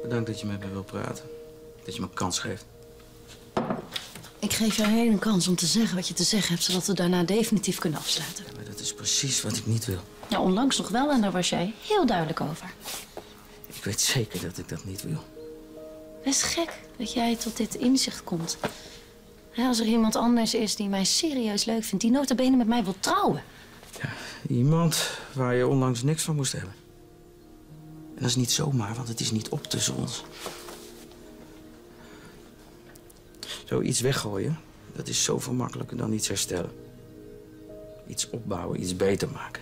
Bedankt dat je met me wil praten. Dat je me een kans geeft. Ik geef jou een kans om te zeggen wat je te zeggen hebt, zodat we daarna definitief kunnen afsluiten. Ja, maar dat is precies wat ik niet wil. Ja, onlangs nog wel en daar was jij heel duidelijk over. Ik weet zeker dat ik dat niet wil. Best gek dat jij tot dit inzicht komt. Ja, als er iemand anders is die mij serieus leuk vindt, die nota bene met mij wil trouwen. Ja, iemand waar je onlangs niks van moest hebben. En dat is niet zomaar, want het is niet op tussen ons. Zoiets weggooien, dat is zoveel makkelijker dan iets herstellen. Iets opbouwen, iets beter maken.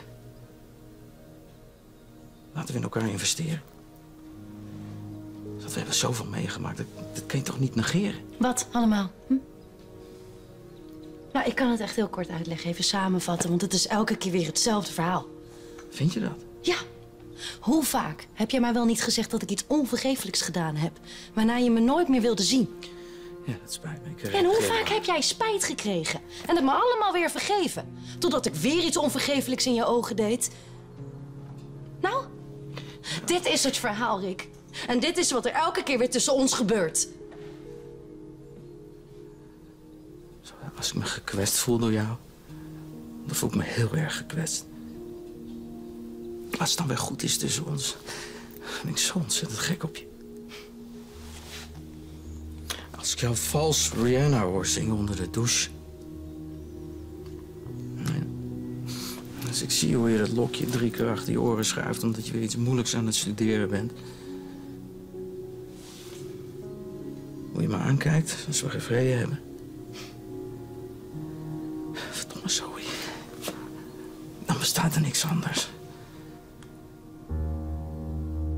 Laten we in elkaar investeren. Want we hebben zoveel meegemaakt, dat kan je toch niet negeren? Wat allemaal? Hm? Nou, ik kan het echt heel kort uitleggen, even samenvatten, want het is elke keer weer hetzelfde verhaal. Vind je dat? Ja. Hoe vaak heb jij mij wel niet gezegd dat ik iets onvergeeflijks gedaan heb, waarna je me nooit meer wilde zien? Ja, dat spijt me. En hoe vaak heb jij spijt gekregen en het me allemaal weer vergeven? Totdat ik weer iets onvergeeflijks in je ogen deed. Nou, dit is het verhaal, Rick. En dit is wat er elke keer weer tussen ons gebeurt. Als ik me gekwetst voel door jou, dan voel ik me heel erg gekwetst. Als het dan weer goed is tussen ons, dan ben ik zo ontzettend gek op je. Als ik jou vals Rihanna hoor zingen onder de douche. Als ik zie hoe je dat lokje 3 keer achter je oren schuift omdat je weer iets moeilijks aan het studeren bent. Hoe je me aankijkt als we geen vrede hebben. Verdomme, Zoe. Dan bestaat er niks anders.